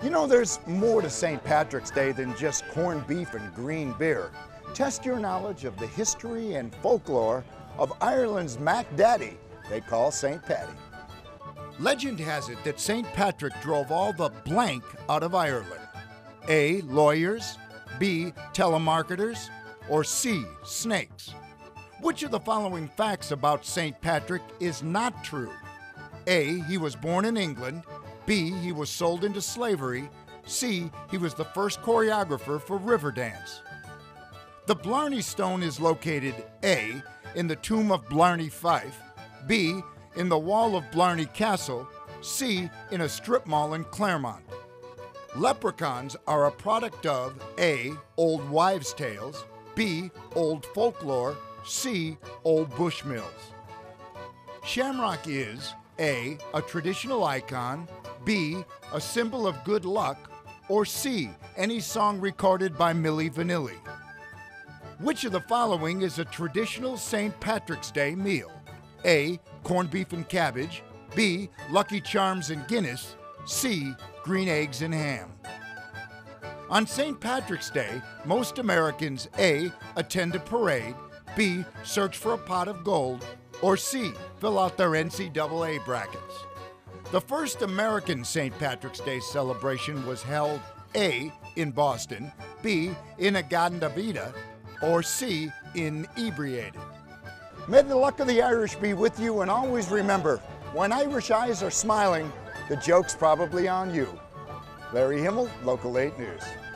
You know, there's more to St. Patrick's Day than just corned beef and green beer. Test your knowledge of the history and folklore of Ireland's Mac Daddy they call St. Paddy. Legend has it that St. Patrick drove all the blank out of Ireland. A. Lawyers, B. Telemarketers, or C. Snakes. Which of the following facts about St. Patrick is not true? A. He was born in England. B. He was sold into slavery. C. He was the first choreographer for Riverdance. The Blarney Stone is located A. in the tomb of Blarney Fife, B. in the wall of Blarney Castle, C. in a strip mall in Claremont. Leprechauns are a product of A. old wives' tales, B. old folklore, C. old bushmills. Shamrock is A. a traditional icon, B. a symbol of good luck, or C. any song recorded by Milli Vanilli. Which of the following is a traditional St. Patrick's Day meal? A. corned beef and cabbage, B. Lucky Charms and Guinness, C. green eggs and ham. On St. Patrick's Day, most Americans A. attend a parade, B. search for a pot of gold, or C. fill out their NCAA brackets. The first American St. Patrick's Day celebration was held A. in Boston, B. in Agandavida, or C. in Inebriated. May the luck of the Irish be with you, and always remember, when Irish eyes are smiling, the joke's probably on you. Larry Himmel, Local 8 News.